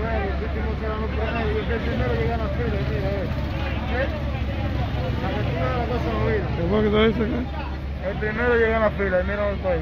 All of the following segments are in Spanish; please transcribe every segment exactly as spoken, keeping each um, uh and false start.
los últimos serán los primeros, yo soy el primero que gana fila, mira, eh. ¿Eh? La lectura de la cosa no viene. ¿Qué fue que te dice acá? El primero llega a la fila, y mira dónde estoy.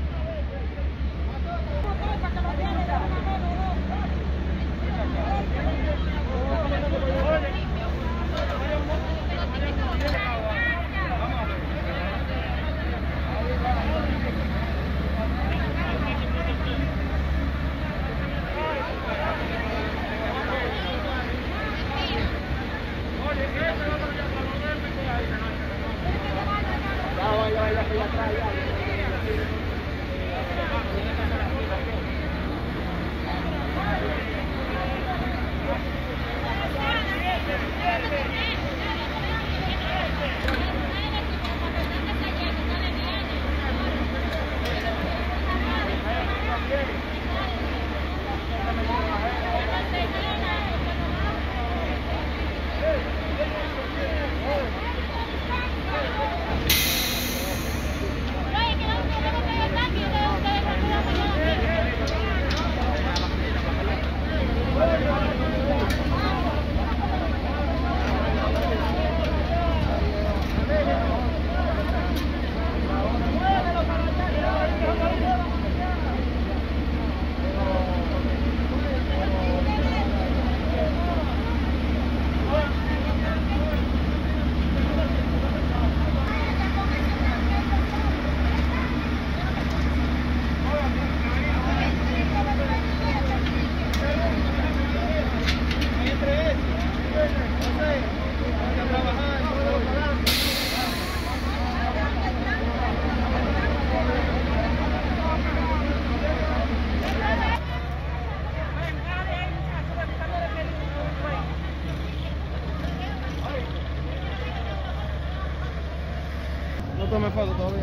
No tome foto todavía.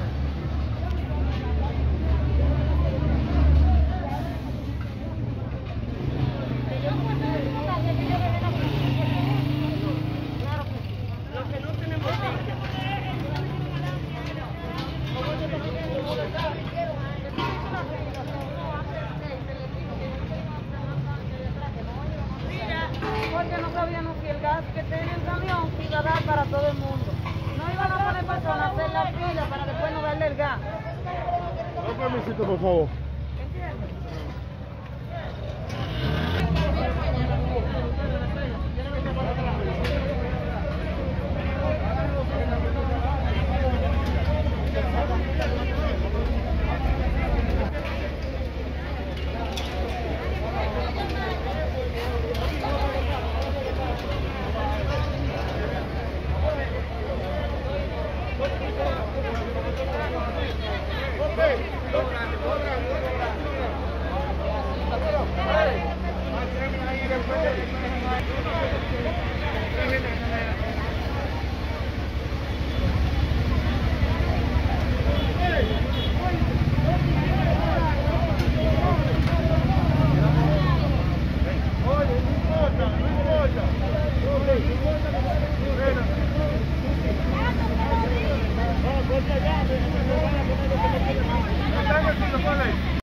Porque no sabíamos si el gas que tenía el camión iba a dar para todo el mundo. No iban a poner personas a hacer la fila para después no darle el gas. Un permisito, por favor.